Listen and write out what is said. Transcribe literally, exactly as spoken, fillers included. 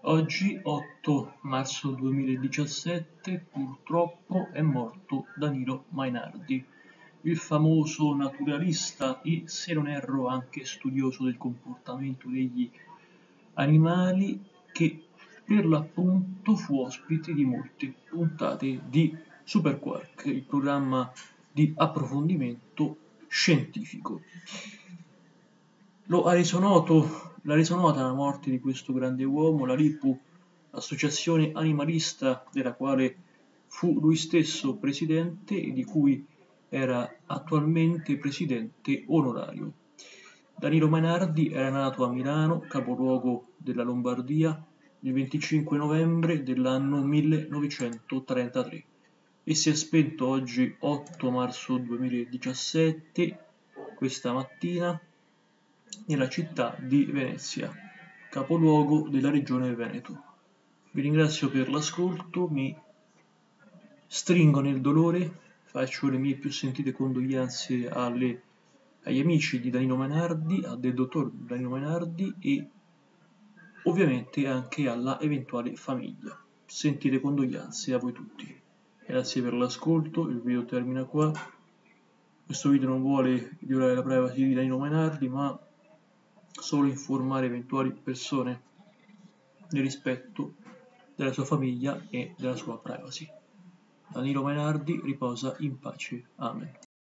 Oggi, otto marzo duemiladiciassette, purtroppo è morto Danilo Mainardi, il famoso naturalista e, se non erro, anche studioso del comportamento degli animali, che per l'appunto fu ospite di molte puntate di Super Quark, il programma di approfondimento scientifico. Lo ha reso noto, l'ha reso nota la morte di questo grande uomo, la L I P U, associazione animalista della quale fu lui stesso presidente e di cui era attualmente presidente onorario. Danilo Mainardi era nato a Milano, capoluogo della Lombardia, il venticinque novembre dell'anno millenovecentotrentatré e si è spento oggi, otto marzo duemiladiciassette, questa mattina, nella città di Venezia, capoluogo della regione Veneto. Vi ringrazio per l'ascolto, mi stringo nel dolore, faccio le mie più sentite condoglianze alle, agli amici di Danilo Mainardi, del dottor Danilo Mainardi e ovviamente anche alla eventuale famiglia. Sentite condoglianze a voi tutti. Grazie per l'ascolto, il video termina qua. Questo video non vuole violare la privacy di Danilo Mainardi, ma solo informare eventuali persone nel rispetto della sua famiglia e della sua privacy. Danilo Mainardi riposa in pace. Amen.